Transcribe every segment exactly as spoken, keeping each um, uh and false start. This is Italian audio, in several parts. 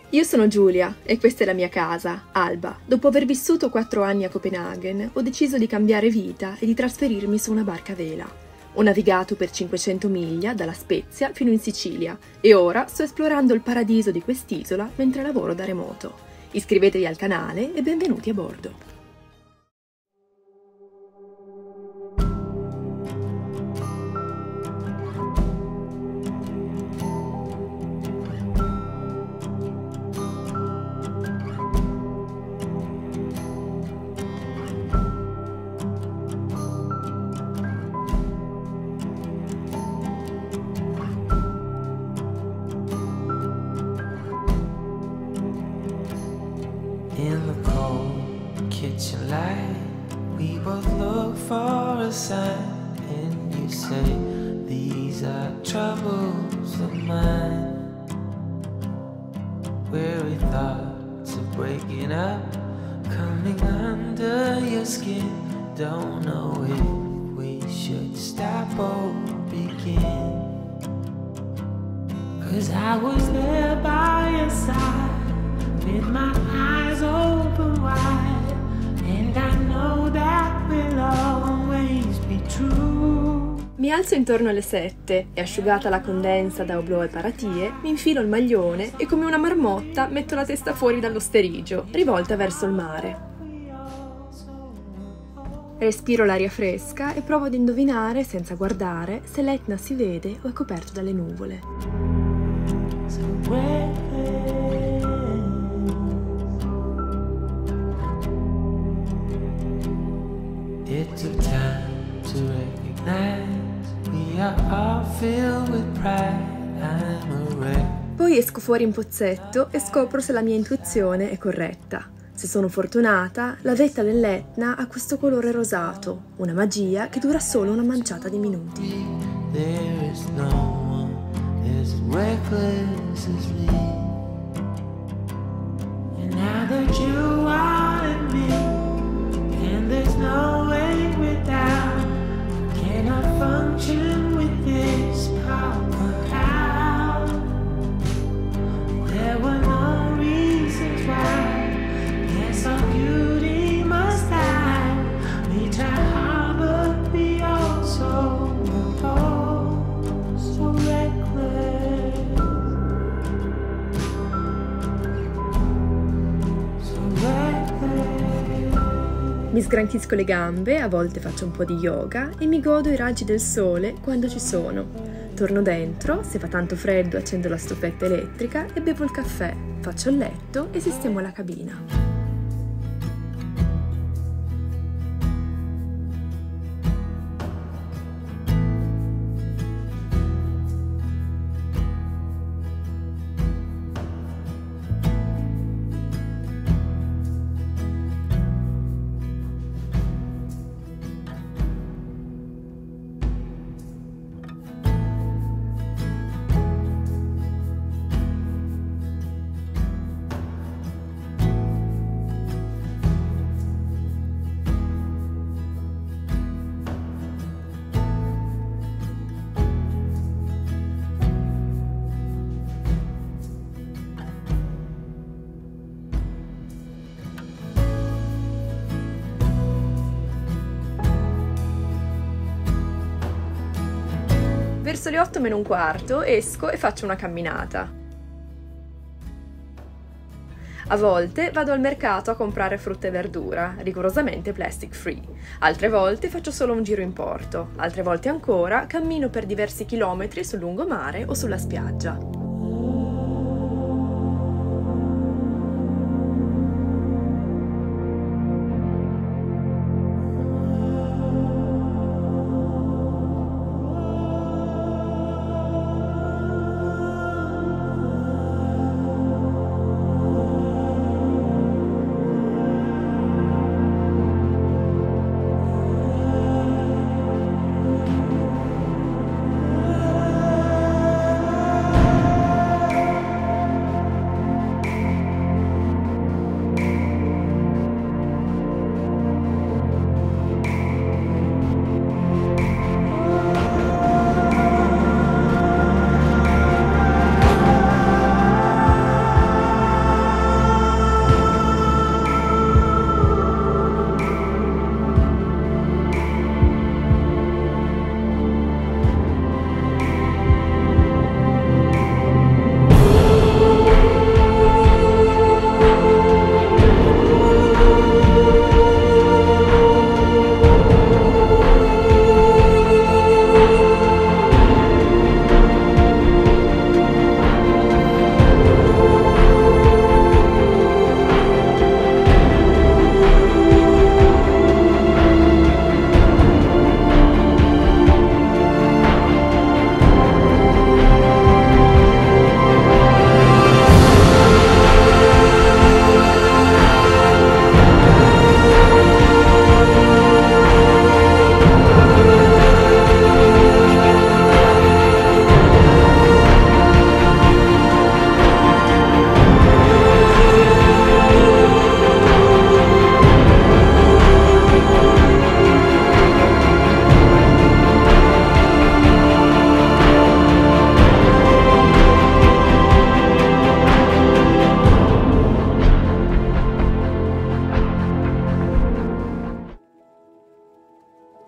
Io sono Giulia e questa è la mia casa, Alba. Dopo aver vissuto quattro anni a Copenaghen, ho deciso di cambiare vita e di trasferirmi su una barca a vela. Ho navigato per cinquecento miglia dalla Spezia fino in Sicilia e ora sto esplorando il paradiso di quest'isola mentre lavoro da remoto. Iscrivetevi al canale e benvenuti a bordo. In the cold kitchen light, we both look for a sign, and you say, these are troubles of mine. Weary thoughts of breaking up, coming under your skin. Don't know if we should stop or begin. Cause I was there by your side, with my eyes open wide, and I know that will always be true. Mi alzo intorno alle sette e, asciugata la condensa da oblò e paratie, mi infilo il maglione e come una marmotta metto la testa fuori dall'osterigio, rivolta verso il mare. Respiro l'aria fresca e provo ad indovinare, senza guardare, se l'Etna si vede o è coperto dalle nuvole. So reckless. It took time to recognize we are all filled with pride. I'm a wreck. Poi esco fuori in pozzetto e scopro se la mia intuizione è corretta. Se sono fortunata, la vetta dell'Etna ha questo colore rosato, una magia che dura solo una manciata di minuti. There is no one as reckless as me. And now that you are in me, and there's no way without, cannot function with this power out. There were no reasons why. Yes, our beauty must die. We try hard, but we also know, so reckless, so reckless. Mi sgranchisco le gambe, a volte faccio un po' di yoga e mi godo i raggi del sole quando ci sono. Torno dentro, se fa tanto freddo accendo la stufetta elettrica e bevo il caffè, faccio il letto e sistemo la cabina. Verso le otto meno un quarto esco e faccio una camminata. A volte vado al mercato a comprare frutta e verdura, rigorosamente plastic free. Altre volte faccio solo un giro in porto. Altre volte ancora cammino per diversi chilometri sul lungomare o sulla spiaggia.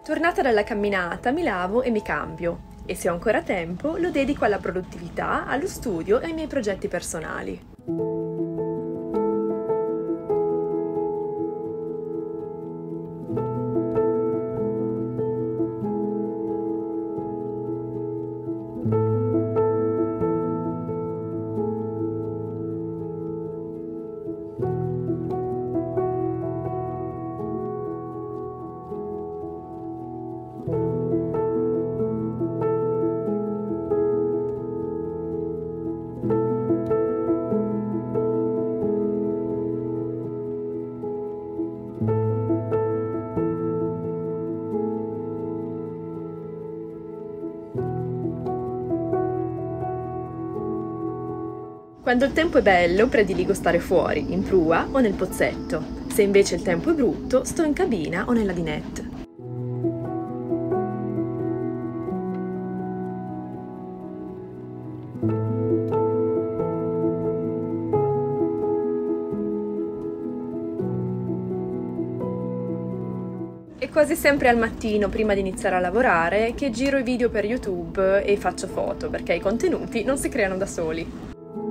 Tornata dalla camminata mi lavo e mi cambio e se ho ancora tempo lo dedico alla produttività, allo studio e ai miei progetti personali. Quando il tempo è bello, prediligo stare fuori, in prua o nel pozzetto. Se invece il tempo è brutto, sto in cabina o nella dinette. È quasi sempre al mattino, prima di iniziare a lavorare, che giro i video per YouTube e faccio foto, perché i contenuti non si creano da soli.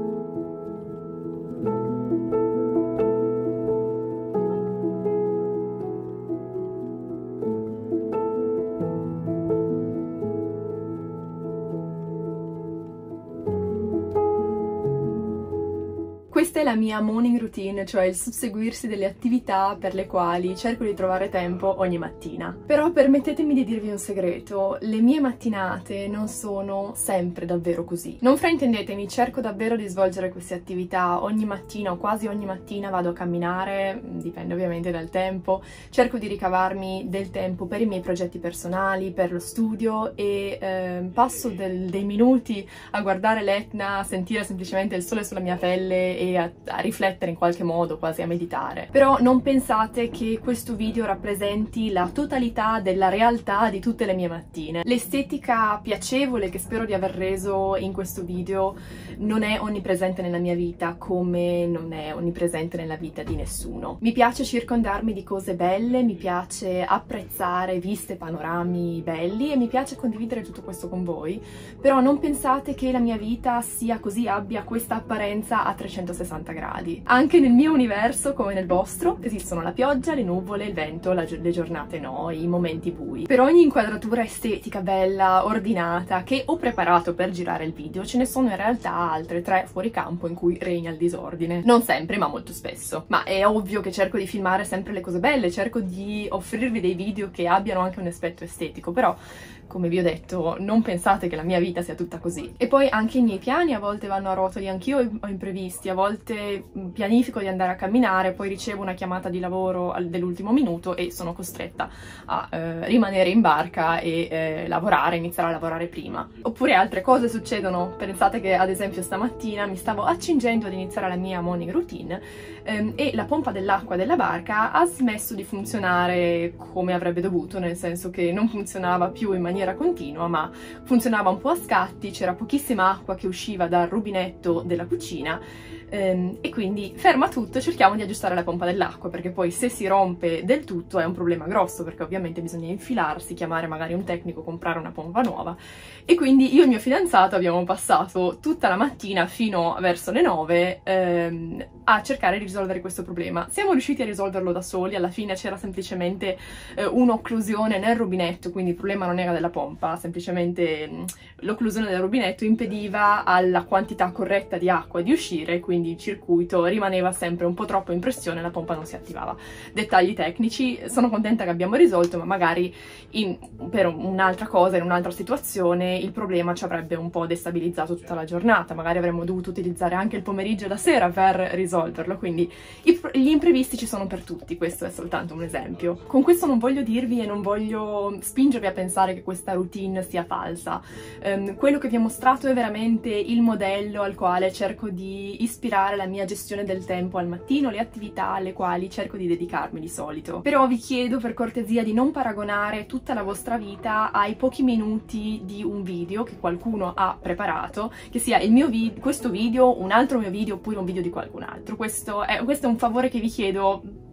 Questa è la mia morning routine, cioè il susseguirsi delle attività per le quali cerco di trovare tempo ogni mattina. Però permettetemi di dirvi un segreto, le mie mattinate non sono sempre davvero così. Non fraintendetemi, cerco davvero di svolgere queste attività ogni mattina o quasi ogni mattina vado a camminare, dipende ovviamente dal tempo, cerco di ricavarmi del tempo per i miei progetti personali, per lo studio e eh, passo del, dei minuti a guardare l'Etna, a sentire semplicemente il sole sulla mia pelle e A, a riflettere in qualche modo, quasi a meditare. Però non pensate che questo video rappresenti la totalità della realtà di tutte le mie mattine. L'estetica piacevole che spero di aver reso in questo video non è onnipresente nella mia vita come non è onnipresente nella vita di nessuno. Mi piace circondarmi di cose belle, mi piace apprezzare viste, panorami belli e mi piace condividere tutto questo con voi, però non pensate che la mia vita sia così, abbia questa apparenza a trecentosessanta gradi. Anche nel mio universo, come nel vostro, esistono la pioggia, le nuvole, il vento, la, le giornate no, i momenti bui. Per ogni inquadratura estetica, bella, ordinata, che ho preparato per girare il video, ce ne sono in realtà altre tre fuori campo in cui regna il disordine. Non sempre, ma molto spesso. Ma è ovvio che cerco di filmare sempre le cose belle, cerco di offrirvi dei video che abbiano anche un aspetto estetico, però come vi ho detto, non pensate che la mia vita sia tutta così. E poi anche i miei piani a volte vanno a rotoli, anch'io ho imprevisti, a volte pianifico di andare a camminare, poi ricevo una chiamata di lavoro dell'ultimo minuto e sono costretta a eh, rimanere in barca e eh, lavorare, iniziare a lavorare prima. Oppure altre cose succedono, pensate che ad esempio stamattina mi stavo accingendo ad iniziare la mia morning routine ehm, e la pompa dell'acqua della barca ha smesso di funzionare come avrebbe dovuto, nel senso che non funzionava più in maniera continua, ma funzionava un po' a scatti, c'era pochissima acqua che usciva dal rubinetto della cucina ehm, e quindi ferma tutto, cerchiamo di aggiustare la pompa dell'acqua, perché poi se si rompe del tutto è un problema grosso, perché ovviamente bisogna infilarsi, chiamare magari un tecnico, comprare una pompa nuova. E quindi io e il mio fidanzato abbiamo passato tutta la mattina fino verso le nove ehm, a cercare di risolvere questo problema. Siamo riusciti a risolverlo da soli, alla fine c'era semplicemente eh, un'occlusione nel rubinetto, quindi il problema non era della pompa, semplicemente l'occlusione del rubinetto impediva alla quantità corretta di acqua di uscire, quindi il circuito rimaneva sempre un po' troppo in pressione e la pompa non si attivava. Dettagli tecnici, sono contenta che abbiamo risolto, ma magari in, per un'altra cosa, in un'altra situazione, il problema ci avrebbe un po' destabilizzato tutta la giornata, magari avremmo dovuto utilizzare anche il pomeriggio e la sera per risolverlo, quindi i, gli imprevisti ci sono per tutti, questo è soltanto un esempio. Con questo non voglio dirvi e non voglio spingervi a pensare che questa routine sia falsa. Um, quello che vi ho mostrato è veramente il modello al quale cerco di ispirare la mia gestione del tempo al mattino, le attività alle quali cerco di dedicarmi di solito. Però vi chiedo per cortesia di non paragonare tutta la vostra vita ai pochi minuti di un video che qualcuno ha preparato, che sia il mio video, questo video, un altro mio video oppure un video di qualcun altro. Questo è, questo è un favore che vi chiedo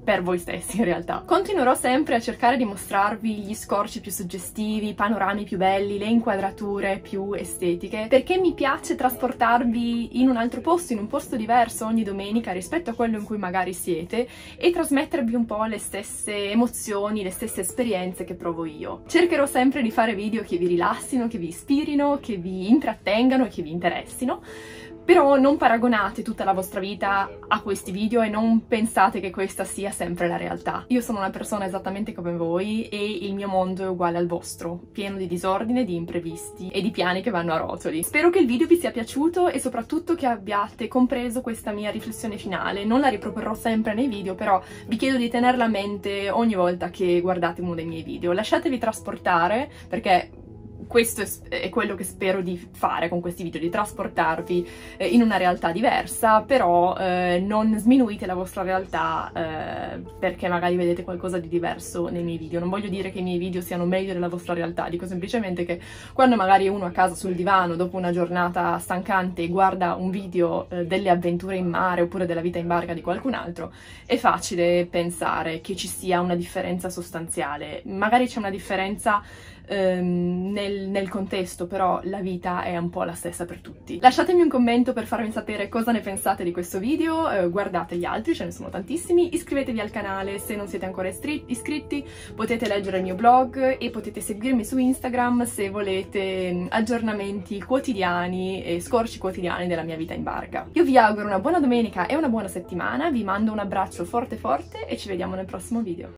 per voi stessi in realtà. Continuerò sempre a cercare di mostrarvi gli scorci più suggestivi, i panorami più belli, le inquadrature più estetiche, perché mi piace trasportarvi in un altro posto, in un posto diverso ogni domenica rispetto a quello in cui magari siete, e trasmettervi un po' le stesse emozioni, le stesse esperienze che provo io. Cercherò sempre di fare video che vi rilassino, che vi ispirino, che vi intrattengano e che vi interessino. Però non paragonate tutta la vostra vita a questi video e non pensate che questa sia sempre la realtà. Io sono una persona esattamente come voi e il mio mondo è uguale al vostro, pieno di disordine, di imprevisti e di piani che vanno a rotoli. Spero che il video vi sia piaciuto e soprattutto che abbiate compreso questa mia riflessione finale. Non la riproporrò sempre nei video, però vi chiedo di tenerla a mente ogni volta che guardate uno dei miei video. Lasciatevi trasportare, perché questo è quello che spero di fare con questi video, di trasportarvi eh, in una realtà diversa, però eh, non sminuite la vostra realtà eh, perché magari vedete qualcosa di diverso nei miei video. Non voglio dire che i miei video siano meglio della vostra realtà, dico semplicemente che quando magari uno a casa sul divano dopo una giornata stancante guarda un video eh, delle avventure in mare oppure della vita in barca di qualcun altro, è facile pensare che ci sia una differenza sostanziale. Magari c'è una differenza Nel, nel contesto, però la vita è un po' la stessa per tutti. Lasciatemi un commento per farmi sapere cosa ne pensate di questo video, eh, guardate gli altri, ce ne sono tantissimi, iscrivetevi al canale se non siete ancora iscritti, potete leggere il mio blog e potete seguirmi su Instagram se volete aggiornamenti quotidiani e scorci quotidiani della mia vita in barca. Io vi auguro una buona domenica e una buona settimana, vi mando un abbraccio forte forte e ci vediamo nel prossimo video.